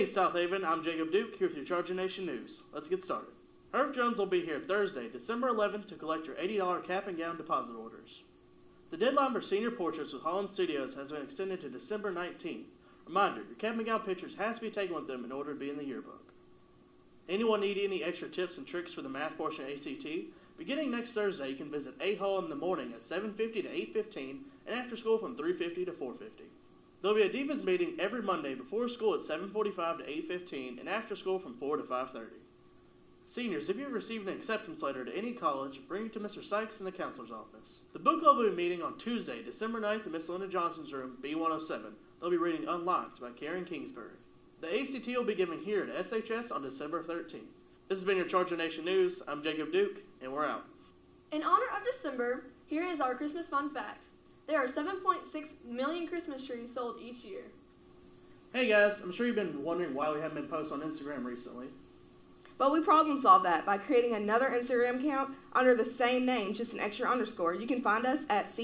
Hey South Haven, I'm Jacob Duke here with your Charger Nation News. Let's get started. Herb Jones will be here Thursday, December 11th to collect your $80 cap and gown deposit orders. The deadline for senior portraits with Holland Studios has been extended to December 19th. Reminder, your cap and gown pictures has to be taken with them in order to be in the yearbook. Anyone need any extra tips and tricks for the math portion of ACT? Beginning next Thursday, you can visit A Hall in the morning at 7:50 to 8:15 and after school from 3:50 to 4:50. There will be a Divas meeting every Monday before school at 7:45 to 8:15 and after school from 4 to 5:30. Seniors, if you have received an acceptance letter to any college, bring it to Mr. Sykes in the counselor's office. The book club will be meeting on Tuesday, December 9th in Miss Linda Johnson's room, B107. They'll be reading Unlocked by Karen Kingsbury. The ACT will be given here at SHS on December 13th. This has been your Charger Nation News. I'm Jacob Duke, and we're out. In honor of December, here is our Christmas fun fact. There are 7.6 million Christmas trees sold each year. Hey guys, I'm sure you've been wondering why we haven't been posting on Instagram recently. But we problem solved that by creating another Instagram account under the same name, just an extra underscore. You can find us at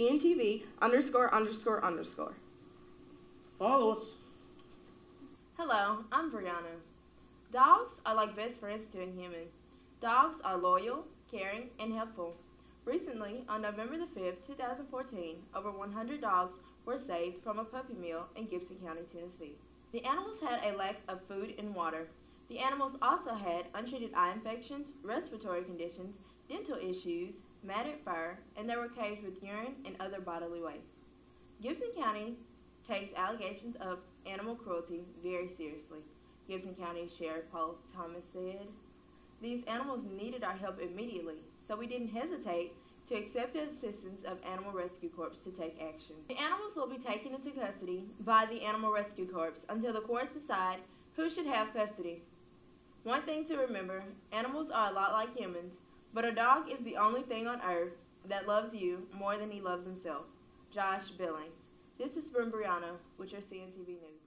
CNTV____. Follow us. Hello, I'm Brianna. Dogs are like best friends to a human. Dogs are loyal, caring, and helpful. Recently, on November the 5th, 2014, over 100 dogs were saved from a puppy mill in Gibson County, Tennessee. The animals had a lack of food and water. The animals also had untreated eye infections, respiratory conditions, dental issues, matted fur, and they were caged with urine and other bodily waste. Gibson County takes allegations of animal cruelty very seriously. Gibson County Sheriff Paul Thomas said, "These animals needed our help immediately, so we didn't hesitate to accept the assistance of Animal Rescue Corps to take action." The animals will be taken into custody by the Animal Rescue Corps until the courts decide who should have custody. One thing to remember, animals are a lot like humans, but a dog is the only thing on earth that loves you more than he loves himself. Josh Billings. This is from Brianna with your CNTV News.